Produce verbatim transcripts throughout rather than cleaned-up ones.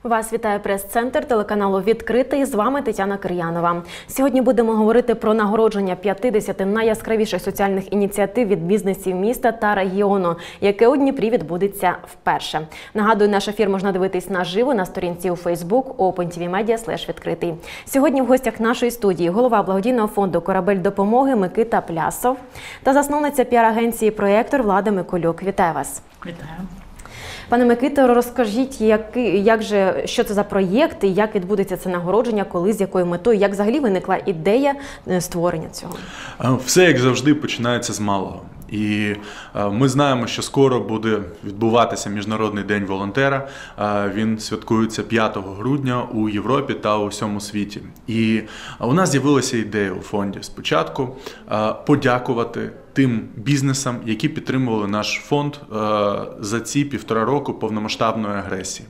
Вас вітає прес-центр телеканалу «Відкритий». З вами Тетяна Кир'янова. Сьогодні будемо говорити про нагородження п'ятдесяти найяскравіших соціальних ініціатив від бізнесів міста та регіону, яке у Дніпрі відбудеться вперше. Нагадую, наш ефір можна дивитись наживо на сторінці у Facebook OpenTVMedia слеш відкритий. Сьогодні в гостях нашої студії голова благодійного фонду «Корабель допомоги» Микита Плясов та засновниця піар-агенції «Проєктор» Влада Миколюк. Вітаю вас. Вітаю. Пане Микито, розкажіть, як, як же, що це за проєкт, і як відбудеться це нагородження, коли, з якою метою, як взагалі виникла ідея створення цього? Все, як завжди, починається з малого. І ми знаємо, що скоро буде відбуватися Міжнародний день волонтера. Він святкується п'ятого грудня у Європі та у всьому світі. І у нас з'явилася ідея у фонді спочатку подякувати тим бізнесам, які підтримували наш фонд за ці півтора року повномасштабної агресії.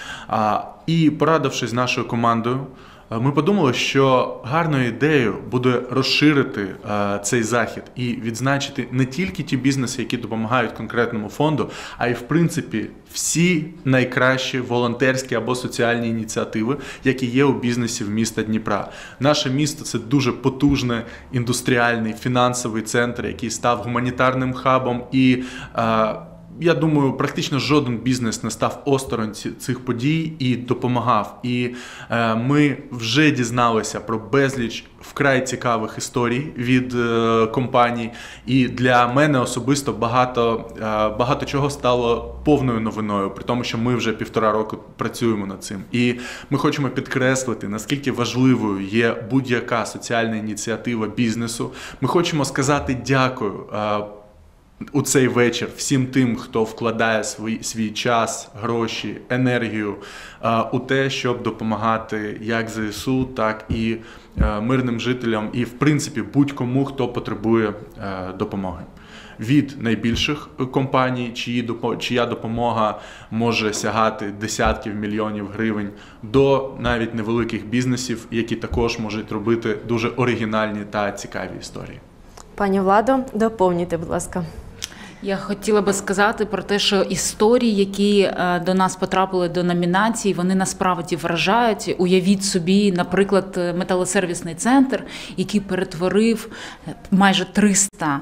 І порадившись з нашою командою, ми подумали, що гарною ідеєю буде розширити е, цей захід і відзначити не тільки ті бізнеси, які допомагають конкретному фонду, а й, в принципі, всі найкращі волонтерські або соціальні ініціативи, які є у бізнесів міста Дніпра. Наше місто – це дуже потужний індустріальний, фінансовий центр, який став гуманітарним хабом і е, я думаю, практично жоден бізнес не став осторонь цих подій і допомагав. І е, ми вже дізналися про безліч вкрай цікавих історій від е, компаній. І для мене особисто багато, е, багато чого стало повною новиною, при тому, що ми вже півтора року працюємо над цим. І ми хочемо підкреслити, наскільки важливою є будь-яка соціальна ініціатива бізнесу. Ми хочемо сказати дякую е, у цей вечір всім тим, хто вкладає свій, свій час, гроші, енергію е, у те, щоб допомагати як ЗСУ, так і е, мирним жителям і, в принципі, будь-кому, хто потребує е, допомоги. Від найбільших компаній, чиї, чия допомога може сягати десятків мільйонів гривень, до навіть невеликих бізнесів, які також можуть робити дуже оригінальні та цікаві історії. Пані Владо, доповніть, будь ласка. Я хотіла би сказати про те, що історії, які до нас потрапили до номінацій, вони насправді вражають. Уявіть собі, наприклад, металосервісний центр, який перетворив майже триста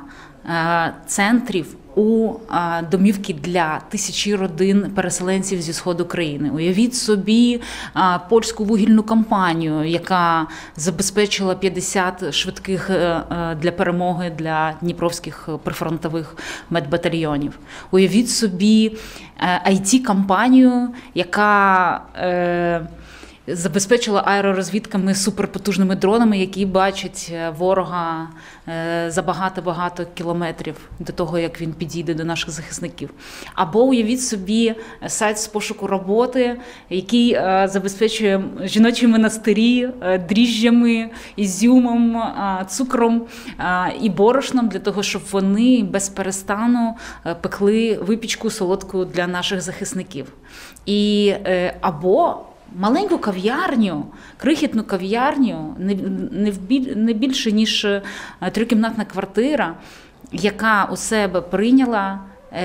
центрів у домівки для тисячі родин переселенців зі сходу країни. Уявіть собі польську вугільну компанію, яка забезпечила п'ятдесят швидких для перемоги для дніпровських прифронтових медбатальйонів. Уявіть собі ай ті-компанію, яка забезпечила аеророзвідками суперпотужними дронами, які бачать ворога за багато-багато кілометрів до того, як він підійде до наших захисників. Або уявіть собі сайт з пошуку роботи, який забезпечує жіночі монастирі дріжджами, ізюмом, цукром і борошном для того, щоб вони без перестану пекли випічку солодку для наших захисників. І або маленьку кав'ярню, крихітну кав'ярню, не більше, ніж трикімнатна квартира, яка у себе прийняла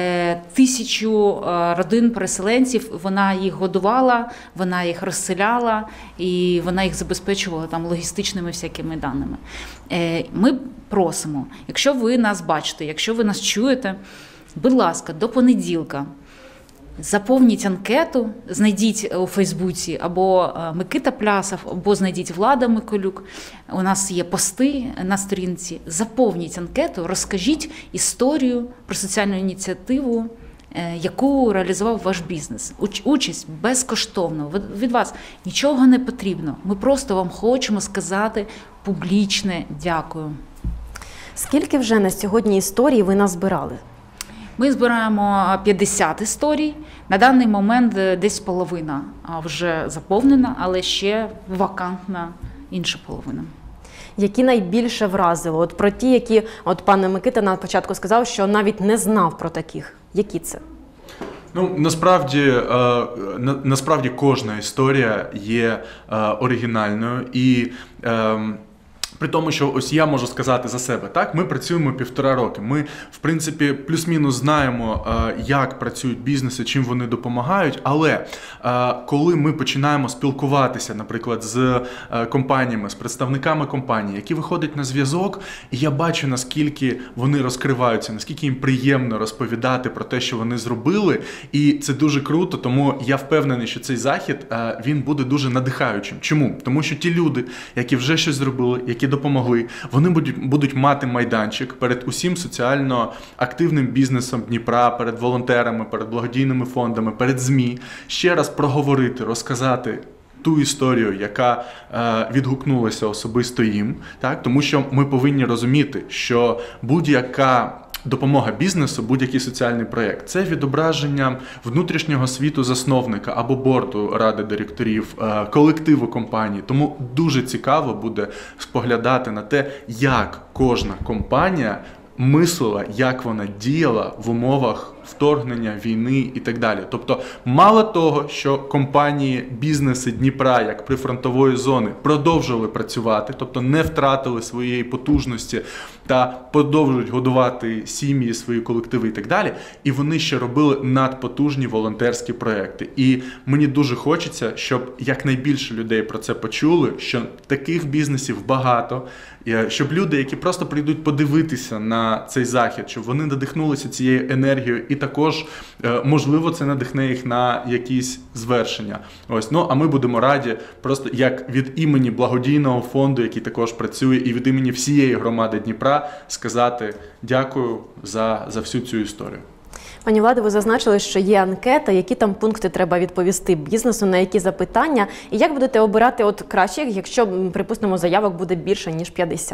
тисячу родин-переселенців, вона їх годувала, вона їх розселяла і вона їх забезпечувала там логістичними всякими даними. Ми просимо, якщо ви нас бачите, якщо ви нас чуєте, будь ласка, до понеділка заповніть анкету, знайдіть у Фейсбуці або Микита Плясов, або знайдіть Влада Миколюк. У нас є пости на сторінці. Заповніть анкету, розкажіть історію про соціальну ініціативу, яку реалізував ваш бізнес. Участь безкоштовно. Від вас нічого не потрібно. Ми просто вам хочемо сказати публічне дякую. Скільки вже на сьогодні історій ви назбирали? Ми збираємо п'ятдесят історій. На даний момент десь половина вже заповнена, але ще вакантна інша половина. Які найбільше вразило? От про ті, які от пан Микита на початку сказав, що навіть не знав про таких. Які це? Ну, насправді, е, насправді кожна історія є е, оригінальною і е, При тому, що ось я можу сказати за себе, так, ми працюємо півтора роки. Ми, в принципі, плюс-мінус знаємо, як працюють бізнеси, чим вони допомагають, але коли ми починаємо спілкуватися, наприклад, з компаніями, з представниками компаній, які виходять на зв'язок, і я бачу, наскільки вони розкриваються, наскільки їм приємно розповідати про те, що вони зробили, і це дуже круто, тому я впевнений, що цей захід, він буде дуже надихаючим. Чому? Тому що ті люди, які вже щось зробили, які допомогли, вони будуть, будуть мати майданчик перед усім соціально активним бізнесом Дніпра, перед волонтерами, перед благодійними фондами, перед ЗМІ, ще раз проговорити, розказати ту історію, яка е, відгукнулася особисто їм, так? Тому що ми повинні розуміти, що будь-яка допомога бізнесу, будь-який соціальний проєкт – це відображення внутрішнього світу засновника або борду ради директорів, колективу компанії. Тому дуже цікаво буде споглядати на те, як кожна компанія мислила, як вона діяла в умовах вторгнення, війни і так далі. Тобто, мало того, що компанії, бізнеси Дніпра, як прифронтової зони, продовжували працювати, тобто не втратили своєї потужності та продовжують годувати сім'ї, свої колективи і так далі, і вони ще робили надпотужні волонтерські проекти. І мені дуже хочеться, щоб якнайбільше людей про це почули, що таких бізнесів багато, щоб люди, які просто прийдуть подивитися на цей захід, щоб вони надихнулися цією енергією, і також, можливо, це надихне їх на якісь звершення. Ось, ну, а ми будемо раді просто як від імені благодійного фонду, який також працює, і від імені всієї громади Дніпра сказати дякую за, за всю цю історію. Пані Владо, ви зазначили, що є анкета, які там пункти треба відповісти бізнесу, на які запитання, і як будете обирати от кращих, якщо, припустимо, заявок буде більше, ніж п'ятдесят?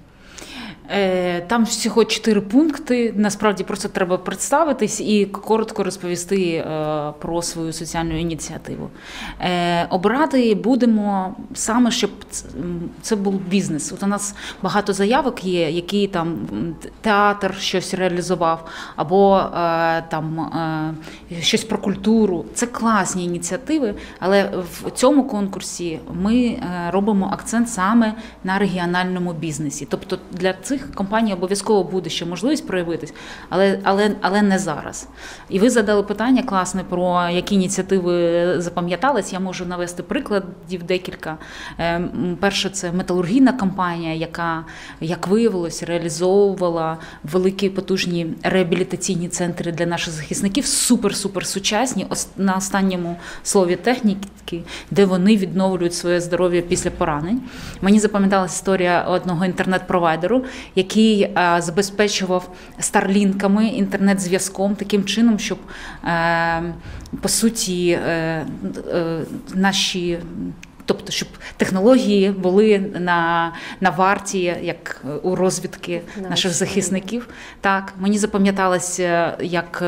Там всього чотири пункти, насправді просто треба представитись і коротко розповісти про свою соціальну ініціативу. Обирати будемо саме, щоб це був бізнес. От у нас багато заявок є, які там театр щось реалізував, або там щось про культуру. Це класні ініціативи, але в цьому конкурсі ми робимо акцент саме на регіональному бізнесі. Тобто для цих компаній обов'язково буде ще можливість проявитись, але, але, але не зараз. І ви задали питання класне про які ініціативи запам'ятались. Я можу навести прикладів декілька. Перше, це металургійна компанія, яка, як виявилось, реалізовувала великі потужні реабілітаційні центри для наших захисників, супер-супер сучасні, на останньому слові техніки, де вони відновлюють своє здоров'я після поранень. Мені запам'яталася історія одного інтернет-провайдеру, який а, забезпечував старлінками, інтернет-зв'язком таким чином, щоб, е, по суті, е, е, наші, тобто, щоб технології були на, на варті, як у розвідки наших захисників. Так, мені запам'яталося, як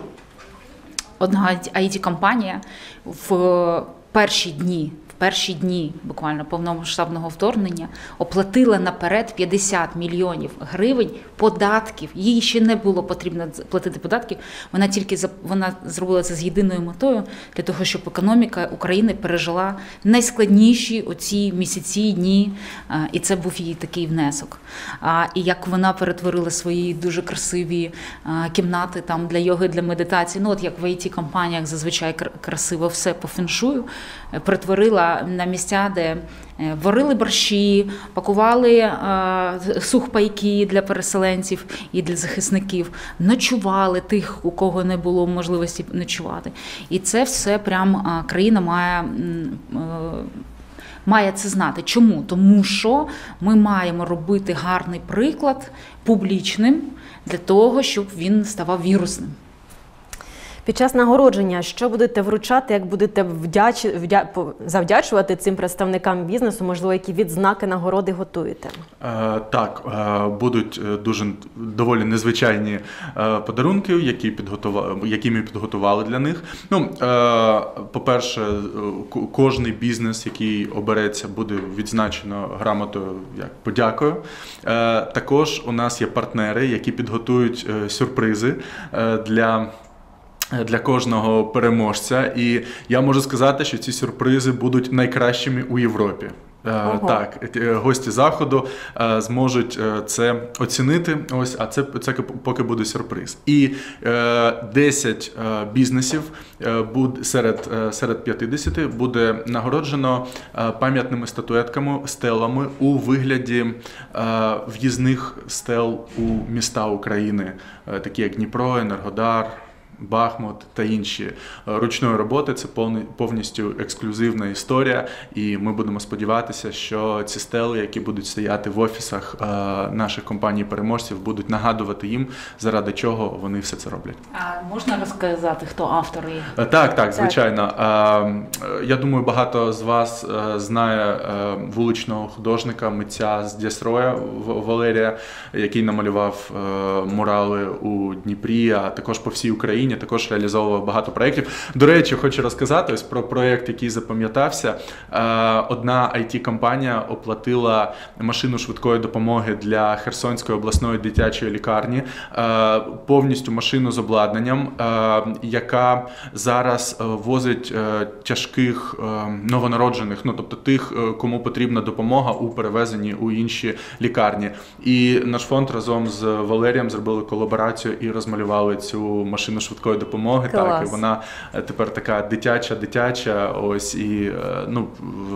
одна ай ті-компанія в перші дні, перші дні буквально повномасштабного вторгнення оплатила наперед п'ятдесят мільйонів гривень податків. Їй ще не було потрібно платити податків. Вона тільки вона зробила це з єдиною метою для того, щоб економіка України пережила найскладніші оці місяці, дні, і це був її такий внесок. І як вона перетворила свої дуже красиві кімнати там для йоги, для медитації, ну от як в ай ті-компаніях зазвичай красиво все по феншую, перетворила на місця, де варили борщі, пакували е, сухпайки для переселенців і для захисників, ночували тих, у кого не було можливості ночувати. І це все прям е, країна має, е, має це знати. Чому? Тому що ми маємо робити гарний приклад публічним для того, щоб він ставав вірусним. Під час нагородження що будете вручати, як будете вдяч... вдя... завдячувати цим представникам бізнесу, можливо, які відзнаки, нагороди готуєте? Е, так, е, будуть дуже доволі незвичайні е, подарунки, які, підготували, які ми підготували для них. Ну, е, по-перше, кожний бізнес, який обереться, буде відзначено грамотою як подякою. Е, також у нас є партнери, які підготують е, сюрпризи е, для для кожного переможця. І я можу сказати, що ці сюрпризи будуть найкращими у Європі. Ого. Так, е, гості заходу е, зможуть е, це оцінити. Ось, а це, це поки буде сюрприз. І е, десять е, бізнесів е, буд, серед, е, серед п'ятдесят буде нагороджено е, пам'ятними статуетками, стелами у вигляді е, в'їзних стел у міста України, е, такі як Дніпро, Енергодар, Бахмут та інші ручної роботи. Це повністю ексклюзивна історія, і ми будемо сподіватися, що ці стели, які будуть стояти в офісах наших компаній-переможців, будуть нагадувати їм, заради чого вони все це роблять. А можна розказати, хто автор їх? Так, так, звичайно. Я думаю, багато з вас знає вуличного художника, митця з Дєстроя Валерія, який намалював мурали у Дніпрі, а також по всій Україні. Також реалізовував багато проєктів. До речі, хочу розказати ось про проєкт, який запам'ятався. Одна ай ті-компанія оплатила машину швидкої допомоги для Херсонської обласної дитячої лікарні, повністю машину з обладнанням, яка зараз возить тяжких новонароджених, ну тобто тих, кому потрібна допомога у перевезенні у інші лікарні. І наш фонд разом з Валерієм зробили колаборацію і розмалювали цю машину швидкої допомоги. Клас. Так, і вона тепер така дитяча-дитяча, ось, і ну,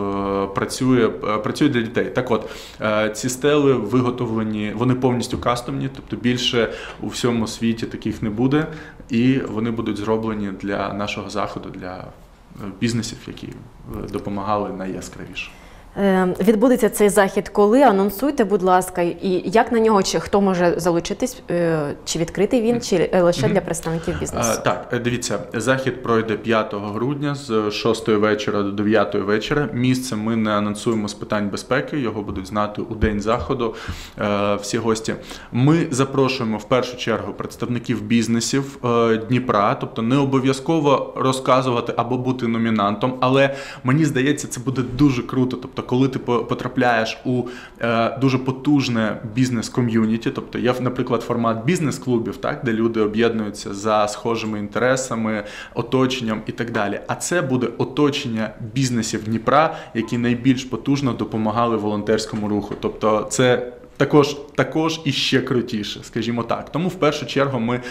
в, працює, працює для дітей. Так от, ці стели виготовлені, вони повністю кастомні, тобто більше у всьому світі таких не буде, і вони будуть зроблені для нашого заходу, для бізнесів, які допомагали найяскравіше. Відбудеться цей захід коли? Анонсуйте, будь ласка, і як на нього, чи хто може залучитись, чи відкритий він, чи лише для представників бізнесу? Так, дивіться, захід пройде п'ятого грудня з шостої вечора до дев'ятої вечора. Місце ми не анонсуємо з питань безпеки, його будуть знати у день заходу всі гості. Ми запрошуємо в першу чергу представників бізнесів Дніпра, тобто не обов'язково розказувати або бути номінантом, але мені здається, це буде дуже круто. Тобто, коли ти потрапляєш у е, дуже потужне бізнес-ком'юніті, тобто є, наприклад, формат бізнес-клубів, так, де люди об'єднуються за схожими інтересами, оточенням і так далі. А це буде оточення бізнесів Дніпра, які найбільш потужно допомагали волонтерському руху. Тобто це Також, також і ще крутіше, скажімо так. Тому в першу чергу ми,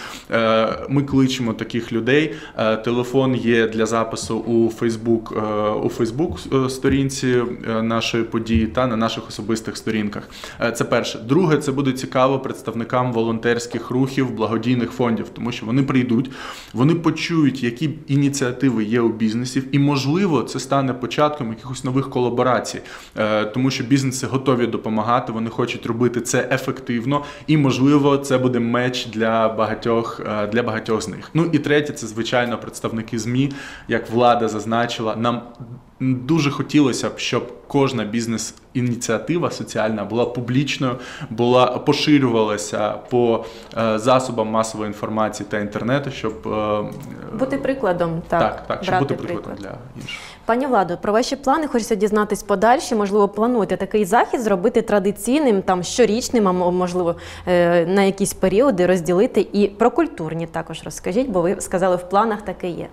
ми кличемо таких людей. Телефон є для запису у Фейсбук, у Фейсбук сторінці нашої події та на наших особистих сторінках. Це перше. Друге, це буде цікаво представникам волонтерських рухів, благодійних фондів, тому що вони прийдуть, вони почують, які ініціативи є у бізнесів, і, можливо, це стане початком якихось нових колаборацій, тому що бізнеси готові допомагати, вони хочуть робити робити це ефективно, і, можливо, це буде меч для багатьох, для багатьох з них. Ну і третє, це, звичайно, представники ЗМІ, як Влада зазначила. Нам дуже хотілося б, щоб кожна бізнес-ініціатива соціальна була публічною, була, поширювалася по е, засобам масової інформації та інтернету, щоб е, бути прикладом, так, так, так щоб бути прикладом приклад. для інших. Пані Владо, про ваші плани хочеться дізнатись подальше. Можливо, плануєте такий захід зробити традиційним, там щорічним, а можливо, е, на якісь періоди розділити, і про культурні також розкажіть, бо ви сказали, в планах таке є.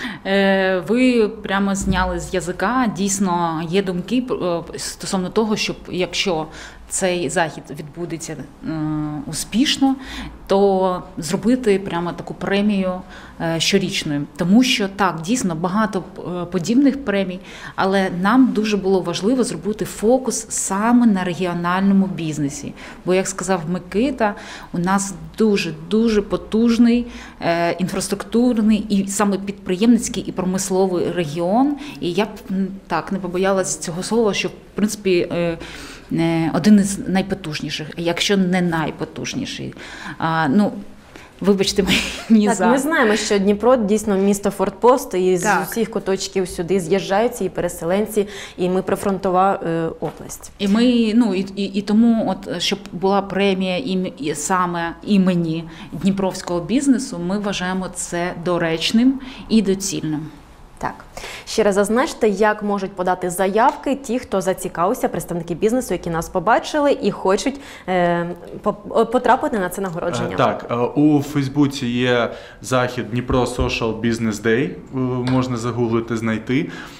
Ви прямо зняли з язика. Дійсно, є думки стосовно того, щоб якщо цей захід відбудеться е, успішно, то зробити прямо таку премію е, щорічною. Тому що так, дійсно, багато подібних премій, але нам дуже було важливо зробити фокус саме на регіональному бізнесі. Бо, як сказав Микита, у нас дуже-дуже потужний е, інфраструктурний і саме підприємницький і промисловий регіон. І я б так не побоялась цього слова, що, в принципі, е, один із найпотужніших, якщо не найпотужніший. А, ну, вибачте мені так, за... Ми знаємо, що Дніпро дійсно місто фортпост, і так. з усіх куточків сюди з'їжджаються і переселенці, і ми прифронтова е, область. І ми, ну, і, і, і тому, от, щоб була премія ім, і саме імені дніпровського бізнесу, ми вважаємо це доречним і доцільним. Так. Ще раз зазначте, як можуть подати заявки ті, хто зацікавився, представники бізнесу, які нас побачили і хочуть е, потрапити на це нагородження. Так, у Фейсбуці є захід Дніпро Social Business Day, можна загуглити, знайти.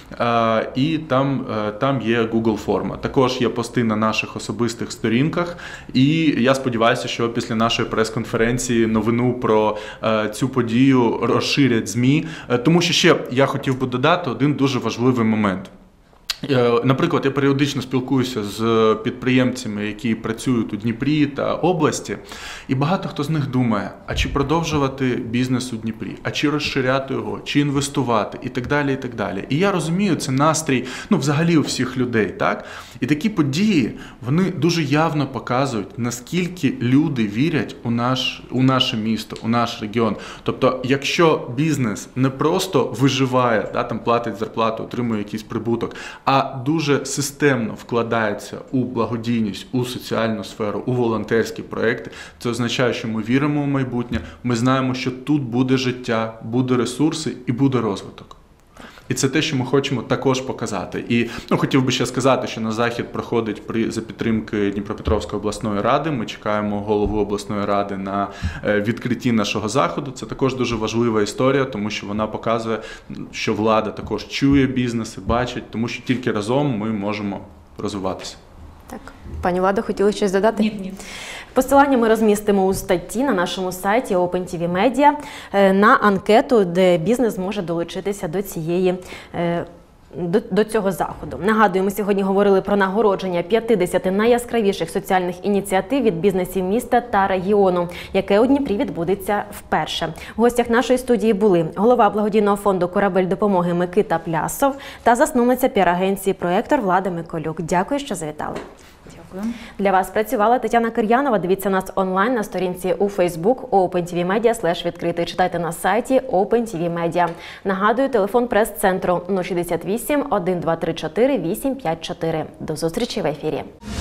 і там, там є Google форма. Також є пости на наших особистих сторінках, і я сподіваюся, що після нашої прес-конференції новину про цю подію розширять ЗМІ. Тому що ще я хотів би додати один дуже важливий момент. Наприклад, я періодично спілкуюся з підприємцями, які працюють у Дніпрі та області, і багато хто з них думає, а чи продовжувати бізнес у Дніпрі, а чи розширяти його, чи інвестувати, і так далі, і так далі. І я розумію, це настрій, ну, взагалі у всіх людей, так? І такі події, вони дуже явно показують, наскільки люди вірять у наш, у наше місто, у наш регіон. Тобто, якщо бізнес не просто виживає, да, там платить зарплату, отримує якийсь прибуток, а дуже системно вкладається у благодійність, у соціальну сферу, у волонтерські проекти, це означає, що ми віримо в майбутнє, ми знаємо, що тут буде життя, буде ресурси і буде розвиток. І це те, що ми хочемо також показати. І ну, хотів би ще сказати, що на захід проходить при, за підтримки Дніпропетровської обласної ради. Ми чекаємо голову обласної ради на відкритті нашого заходу. Це також дуже важлива історія, тому що вона показує, що влада також чує бізнес і бачить, тому що тільки разом ми можемо розвиватися. Так. Пані Владо, хотіли щось додати? Ні, ні. Посилання ми розмістимо у статті на нашому сайті OpenTV Media на анкету, де бізнес може долучитися до цієї До, до цього заходу. Нагадую, ми сьогодні говорили про нагородження п'ятдесяти найяскравіших соціальних ініціатив від бізнесів міста та регіону, яке у Дніпрі відбудеться вперше. В гостях нашої студії були голова благодійного фонду «Корабель допомоги» Микита Плясов та засновниця піар-агенції «Проектор» Влада Миколюк. Дякую, що завітали. Дякую. Для вас працювала Тетяна Кир'янова. Дивіться нас онлайн на сторінці у Facebook OpenTVMedia слеш відкритий. Читайте на сайті OpenTVMedia. Нагадую, телефон прес-центру нуль шістдесят вісім, один два три чотири, вісім п'ять чотири. До зустрічі в ефірі.